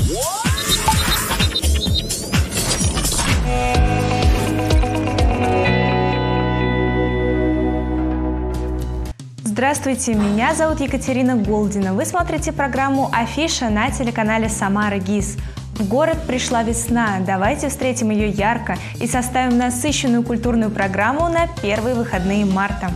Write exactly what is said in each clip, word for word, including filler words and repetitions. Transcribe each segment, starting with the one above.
Здравствуйте, меня зовут Екатерина Голдина. Вы смотрите программу «Афиша» на телеканале «Самара ГИС». В город пришла весна. Давайте встретим ее ярко и составим насыщенную культурную программу на первые выходные марта.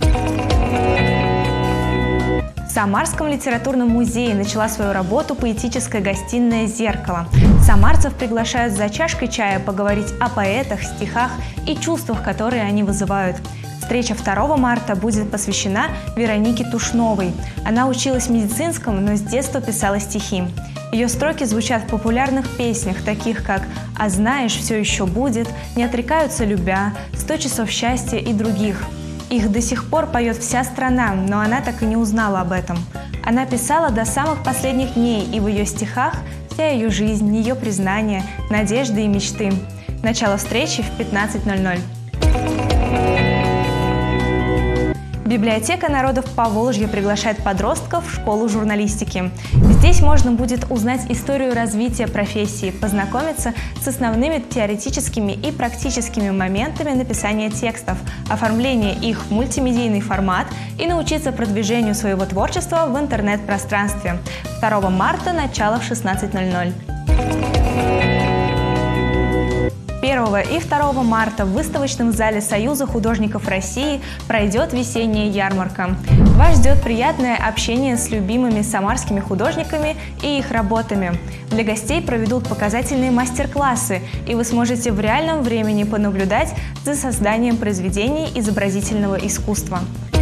В Самарском литературном музее начала свою работу поэтическая гостиная «Зеркало». Самарцев приглашают за чашкой чая поговорить о поэтах, стихах и чувствах, которые они вызывают. Встреча второго марта будет посвящена Веронике Тушновой. Она училась медицинскому, но с детства писала стихи. Ее строки звучат в популярных песнях, таких как «А знаешь, все еще будет», «Не отрекаются любя», «Сто часов счастья» и других. Их до сих пор поет вся страна, но она так и не узнала об этом. Она писала до самых последних дней, и в ее стихах вся ее жизнь, ее признания, надежды и мечты. Начало встречи в пятнадцать ноль ноль. Библиотека народов Поволжья приглашает подростков в школу журналистики. Здесь можно будет узнать историю развития профессии, познакомиться с основными теоретическими и практическими моментами написания текстов, оформления их в мультимедийный формат и научиться продвижению своего творчества в интернет-пространстве. второго марта, начало в шестнадцать ноль ноль. первого и второго марта в выставочном зале Союза художников России пройдет весенняя ярмарка. Вас ждет приятное общение с любимыми самарскими художниками и их работами. Для гостей проведут показательные мастер-классы, и вы сможете в реальном времени понаблюдать за созданием произведений изобразительного искусства.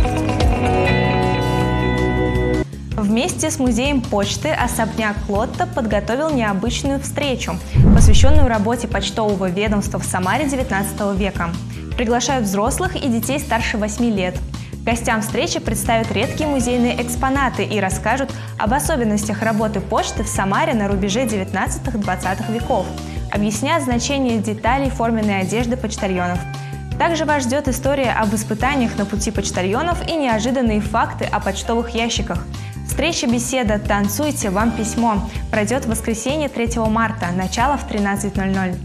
Вместе с музеем почты особняк Клотта подготовил необычную встречу, посвященную работе почтового ведомства в Самаре девятнадцатого века. Приглашают взрослых и детей старше восьми лет. Гостям встречи представят редкие музейные экспонаты и расскажут об особенностях работы почты в Самаре на рубеже девятнадцатого-двадцатого веков, объяснят значение деталей форменной одежды почтальонов. Также вас ждет история об испытаниях на пути почтальонов и неожиданные факты о почтовых ящиках. Встреча-беседа «Танцуйте, вам письмо» пройдет в воскресенье третьего марта, начало в тринадцать ноль ноль.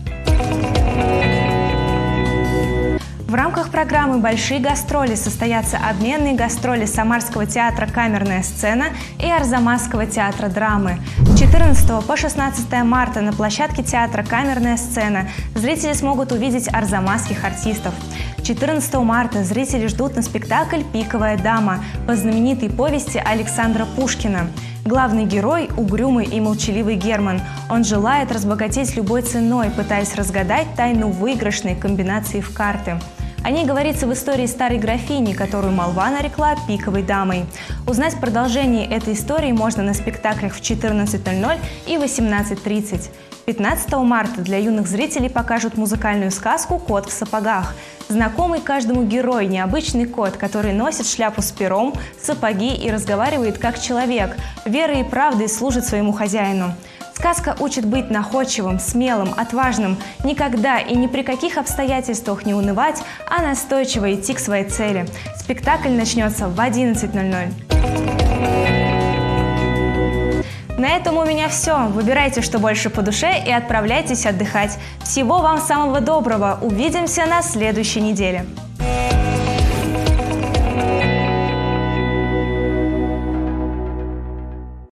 В рамках программы «Большие гастроли» состоятся обменные гастроли Самарского театра «Камерная сцена» и Арзамасского театра драмы. С четырнадцатого по шестнадцатое марта на площадке театра «Камерная сцена» зрители смогут увидеть арзамасских артистов. четырнадцатого марта зрители ждут на спектакль «Пиковая дама» по знаменитой повести Александра Пушкина. Главный герой – угрюмый и молчаливый Герман. Он желает разбогатеть любой ценой, пытаясь разгадать тайну выигрышной комбинации в карты. О ней говорится в истории старой графини, которую молва нарекла «Пиковой дамой». Узнать продолжение этой истории можно на спектаклях в четырнадцать ноль ноль и восемнадцать тридцать. пятнадцатого марта для юных зрителей покажут музыкальную сказку «Кот в сапогах». Знакомый каждому герой необычный кот, который носит шляпу с пером, сапоги и разговаривает как человек, верой и правдой служит своему хозяину. Сказка учит быть находчивым, смелым, отважным, никогда и ни при каких обстоятельствах не унывать, а настойчиво идти к своей цели. Спектакль начнется в одиннадцать ноль ноль. На этом у меня все. Выбирайте, что больше по душе, и отправляйтесь отдыхать. Всего вам самого доброго. Увидимся на следующей неделе.